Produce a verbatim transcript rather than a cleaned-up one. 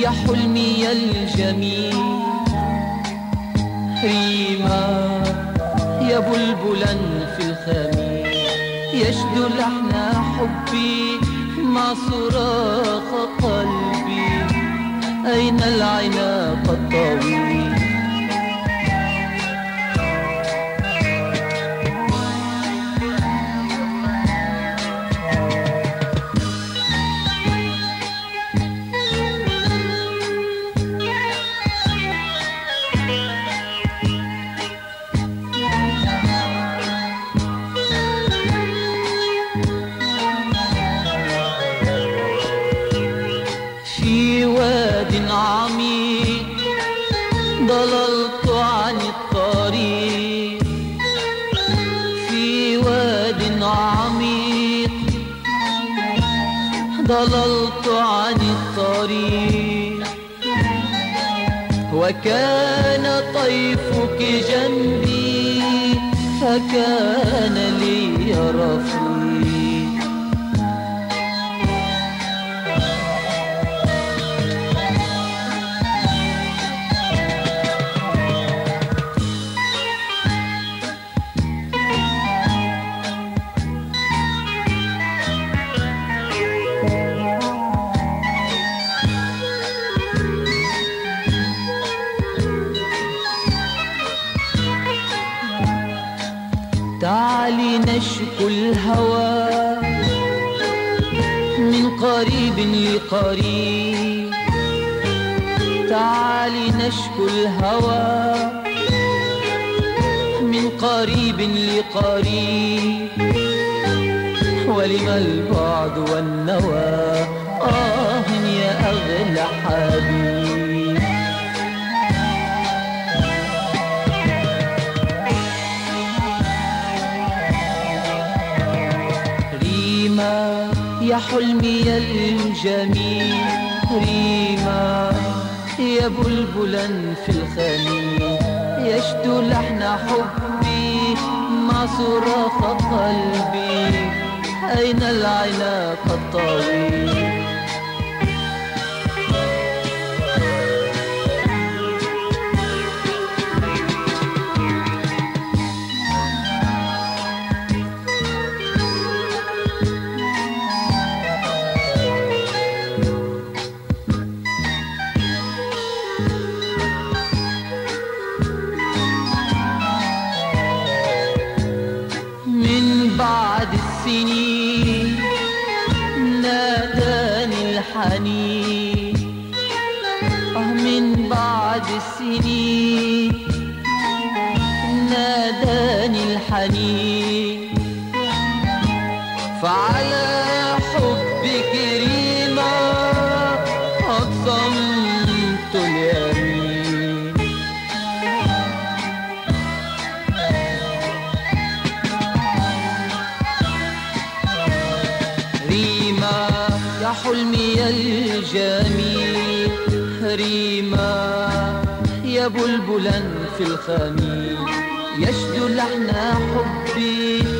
يا حلمي الجميل. ريما يا بلبلا في الخميل، يشدو لحن حبي مع صراخ قلبي. أين العناق الطويل؟ في واد عميق ضللت عن الطريق، في واد عميق ضللت عن الطريق. وكان طيفك جنبي فكان لي رفيق. تعالي نشكو الهوى من قريب لقريب، تعالي نشكو الهوى من قريب لقريب. ولم البعد والنوى آه يا أغلى حبيب. ريما يا حلمي الجميل، ريما يا بلبلا في الخميل، يشدو لحن حبي مع صراخ قلبي. أين العناق الطويل؟ بعد السنين ناداني الحنين، آه من بعد السنين ناداني الحنين. فعلى حبك ريما أقسمت اليمين. ريما يا حلمي الجميل، ريما يا بلبلا في الخميل، يشدو لحن حبي